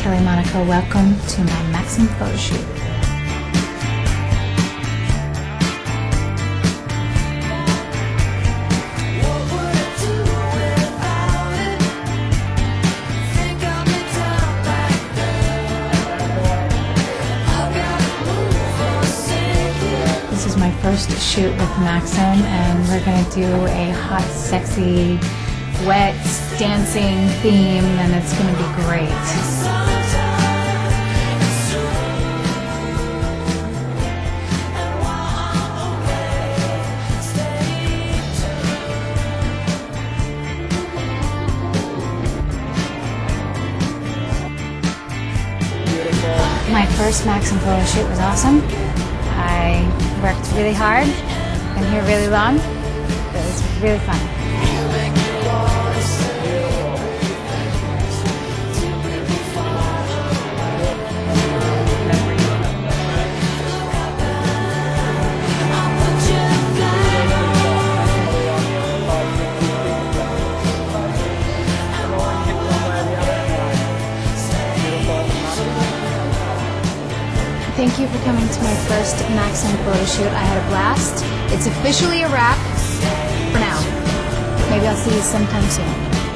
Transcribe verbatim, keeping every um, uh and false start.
Kelly Monaco. Welcome to my Maxim photo shoot. This is my first shoot with Maxim, and we're going to do a hot, sexy, wet, dancing theme, and it's going to be great. My first Maxim photo shoot was awesome. I worked really hard and here really long. It was really fun. Thank you for coming to my first Maxim photo shoot. I had a blast. It's officially a wrap for now. Maybe I'll see you sometime soon.